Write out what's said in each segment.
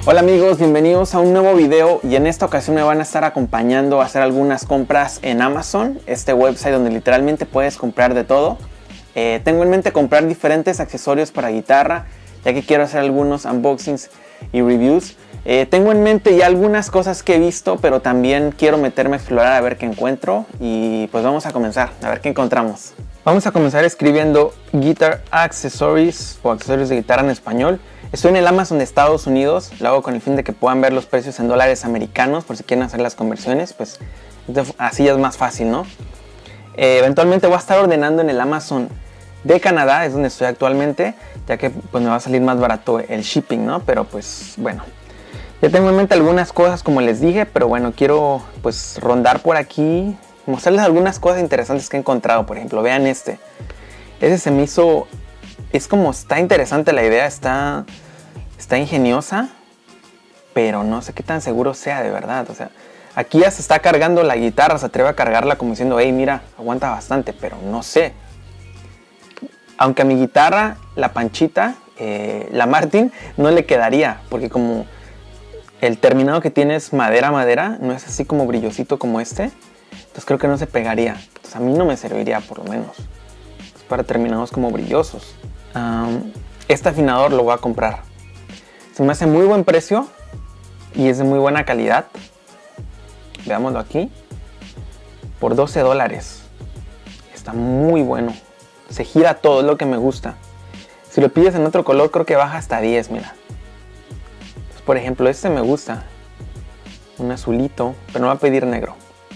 Hola amigos, bienvenidos a un nuevo video y en esta ocasión me van a estar acompañando a hacer algunas compras en Amazon, este website donde literalmente puedes comprar de todo. Tengo en mente comprar diferentes accesorios para guitarra, ya que quiero hacer algunos unboxings y reviews. Tengo en mente ya algunas cosas que he visto, pero también quiero meterme a explorar a ver qué encuentro y pues vamos a comenzar, a ver qué encontramos. Vamos a comenzar escribiendo Guitar Accessories o accesorios de guitarra en español. Estoy en el Amazon de Estados Unidos, lo hago con el fin de que puedan ver los precios en dólares americanos por si quieren hacer las conversiones, pues así ya es más fácil, ¿no? Eventualmente voy a estar ordenando en el Amazon de Canadá, es donde estoy actualmente, ya que pues me va a salir más barato el shipping, ¿no? Pero pues bueno, ya tengo en mente algunas cosas como les dije, pero bueno, quiero pues rondar por aquí, mostrarles algunas cosas interesantes que he encontrado. Por ejemplo, vean ese se me hizo... está interesante la idea, está ingeniosa, pero no sé qué tan seguro sea de verdad. O sea, aquí ya se está cargando la guitarra, se atreve a cargarla como diciendo, hey, mira, aguanta bastante, pero no sé. Aunque a mi guitarra, la Panchita, la Martin, no le quedaría, porque como el terminado que tiene es madera, no es así como brillosito como este, entonces creo que no se pegaría. Entonces a mí no me serviría, por lo menos. Es para terminados como brillosos. Este afinador lo voy a comprar. Se me hace muy buen precio y es de muy buena calidad. Veámoslo aquí. Por $12. Está muy bueno. Se gira todo, es lo que me gusta. Si lo pides en otro color creo que baja hasta 10, mira. Pues, por ejemplo, este me gusta. Un azulito, pero no va a pedir negro.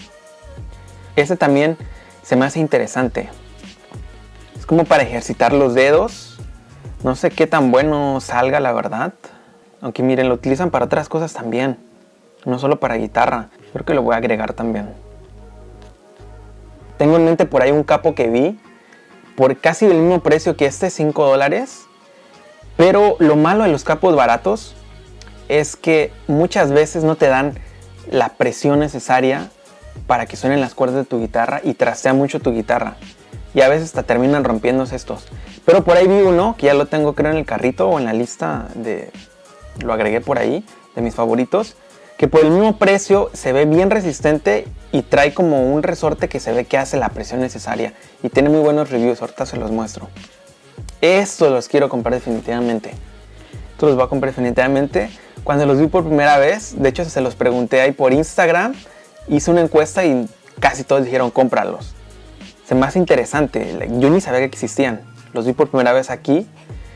Este también se me hace interesante. Es como para ejercitar los dedos. No sé qué tan bueno salga, la verdad. Aunque miren, lo utilizan para otras cosas también. No solo para guitarra. Creo que lo voy a agregar también. Tengo en mente por ahí un capo que vi. Por casi el mismo precio que este, $5. Pero lo malo de los capos baratos es que muchas veces no te dan la presión necesaria para que suenen las cuerdas de tu guitarra y trastea mucho tu guitarra. Y a veces hasta terminan rompiéndose estos. Pero por ahí vi uno que ya lo tengo creo en el carrito o en la lista de... Lo agregué por ahí, de mis favoritos. Que por el mismo precio se ve bien resistente y trae como un resorte que se ve que hace la presión necesaria. Y tiene muy buenos reviews, ahorita se los muestro. Estos los quiero comprar definitivamente. Estos los voy a comprar definitivamente. Cuando los vi por primera vez, de hecho se los pregunté ahí por Instagram. Hice una encuesta y casi todos dijeron cómpralos. Se me hace interesante, yo ni sabía que existían. Los vi por primera vez aquí.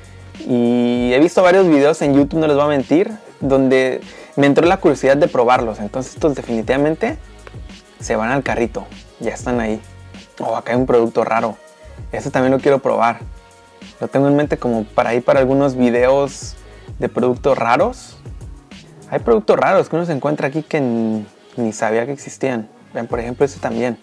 Y he visto varios videos en YouTube, no les voy a mentir, donde me entró la curiosidad de probarlos. Entonces estos definitivamente se van al carrito, ya están ahí. Oh, acá hay un producto raro. Este también lo quiero probar. Lo tengo en mente como para ir para algunos videos de productos raros. Hay productos raros que uno se encuentra aquí que ni sabía que existían. Vean, por ejemplo, este también.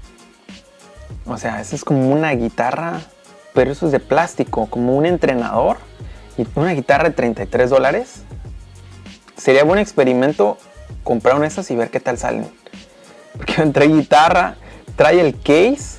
O sea, este es como una guitarra, pero eso es de plástico, como un entrenador. Y una guitarra de $33. Sería buen experimento comprar una de estas y ver qué tal salen. Porque trae guitarra, trae el case,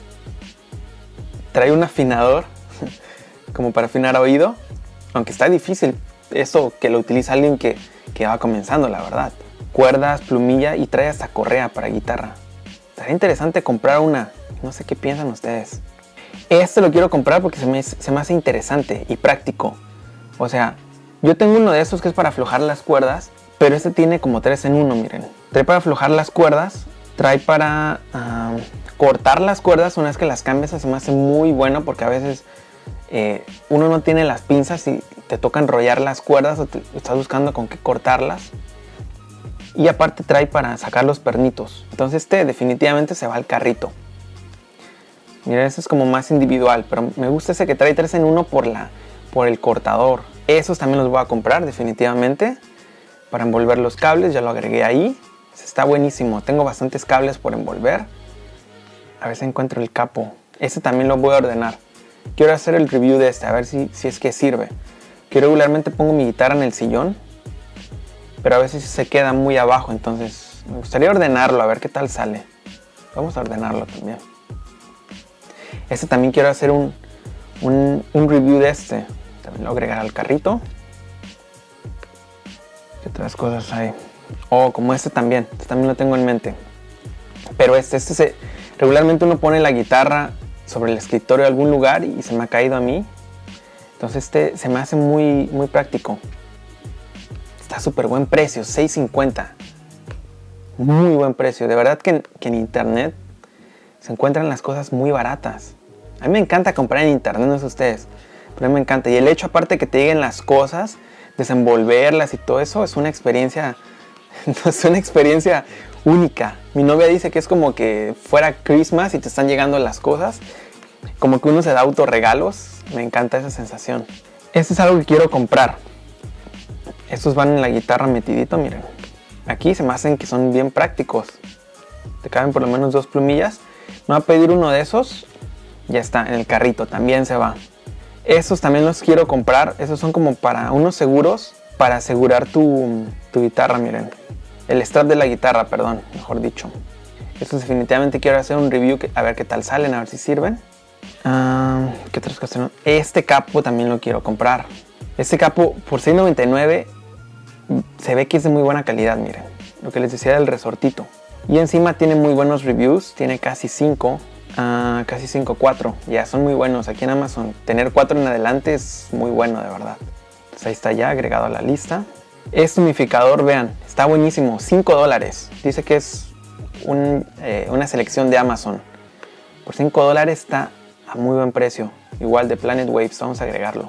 trae un afinador, como para afinar oído. Aunque está difícil eso que lo utiliza alguien que va comenzando, la verdad. Cuerdas, plumilla y trae hasta correa para guitarra. Estaría interesante comprar una. No sé qué piensan ustedes. Este lo quiero comprar porque se me hace interesante y práctico. O sea, yo tengo uno de esos que es para aflojar las cuerdas, pero este tiene como 3 en 1, miren. Trae para aflojar las cuerdas, trae para cortar las cuerdas una vez que las cambias. Se me hace muy bueno porque a veces uno no tiene las pinzas y te toca enrollar las cuerdas o estás buscando con qué cortarlas. Y aparte trae para sacar los pernitos. Entonces este definitivamente se va al carrito. Miren, este es como más individual, pero me gusta ese que trae 3 en 1 por el cortador. Esos también los voy a comprar definitivamente para envolver los cables, ya lo agregué ahí. Está buenísimo, tengo bastantes cables por envolver. A ver si encuentro el capo. Este también lo voy a ordenar. Quiero hacer el review de este, a ver si es que sirve. Yo regularmente pongo mi guitarra en el sillón, pero a veces se queda muy abajo, entonces me gustaría ordenarlo, a ver qué tal sale. Vamos a ordenarlo también. Este también quiero hacer un review de este. También lo agregaré al carrito. otras cosas hay? Oh, como este también lo tengo en mente. Pero regularmente uno pone la guitarra sobre el escritorio de algún lugar y se me ha caído a mí. Entonces se me hace muy, muy práctico. Está súper buen precio, $6.50. Muy buen precio. De verdad que en internet se encuentran las cosas muy baratas. A mí me encanta comprar en internet, no sé ustedes, pero a mí me encanta. Y el hecho aparte que te lleguen las cosas, desenvolverlas y todo eso, es una experiencia, es una experiencia única. Mi novia dice que es como que fuera Christmas y te están llegando las cosas, como que uno se da autorregalos. Me encanta esa sensación. Este es algo que quiero comprar. Estos van en la guitarra metidito, miren. Aquí se me hacen que son bien prácticos. Te caben por lo menos 2 plumillas. Me voy a pedir uno de esos. Ya está, en el carrito también se va. Estos también los quiero comprar. Esos son como para unos seguros, para asegurar tu guitarra, miren. El strap de la guitarra, perdón, mejor dicho. Estos definitivamente quiero hacer un review, a ver qué tal salen, a ver si sirven. ¿Qué otras cosas? Este capo también lo quiero comprar. Este capo por $6.99 se ve que es de muy buena calidad, miren. Lo que les decía del resortito. Y encima tiene muy buenos reviews, tiene casi 5. Casi 5.4, ya son muy buenos aquí en Amazon. Tener 4 en adelante es muy bueno, de verdad. Entonces ahí está ya agregado a la lista. Este humidificador, vean, está buenísimo, $5. Dice que es una selección de Amazon. Por $5 está a muy buen precio. Igual de Planet Waves, vamos a agregarlo.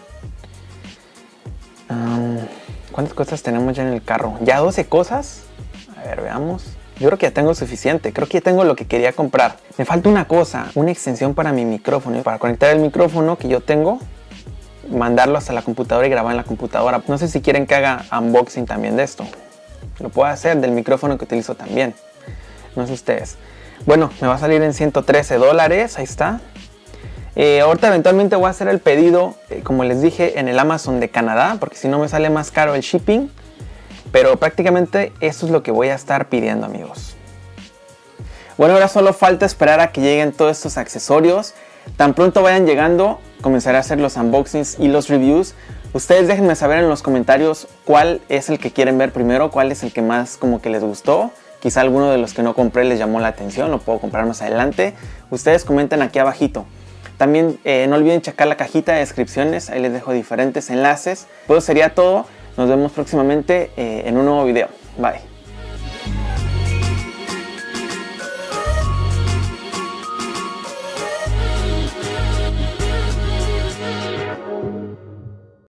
¿Cuántas cosas tenemos ya en el carro? ¿Ya 12 cosas? A ver, veamos. Yo creo que ya tengo suficiente, creo que ya tengo lo que quería comprar. Me falta una cosa, una extensión para mi micrófono. Para conectar el micrófono que yo tengo, mandarlo hasta la computadora y grabar en la computadora. No sé si quieren que haga unboxing también de esto. Lo puedo hacer del micrófono que utilizo también. No sé ustedes. Bueno, me va a salir en $113, ahí está. Ahorita eventualmente voy a hacer el pedido, como les dije, en el Amazon de Canadá, porque si no me sale más caro el shipping. Pero prácticamente eso es lo que voy a estar pidiendo, amigos. Bueno, ahora solo falta esperar a que lleguen todos estos accesorios. Tan pronto vayan llegando, comenzaré a hacer los unboxings y los reviews. Ustedes déjenme saber en los comentarios cuál es el que quieren ver primero, cuál es el que más como que les gustó. Quizá alguno de los que no compré les llamó la atención, lo puedo comprar más adelante. Ustedes comenten aquí abajito. También no olviden checar la cajita de descripciones, ahí les dejo diferentes enlaces. Pues sería todo. Nos vemos próximamente en un nuevo video. Bye.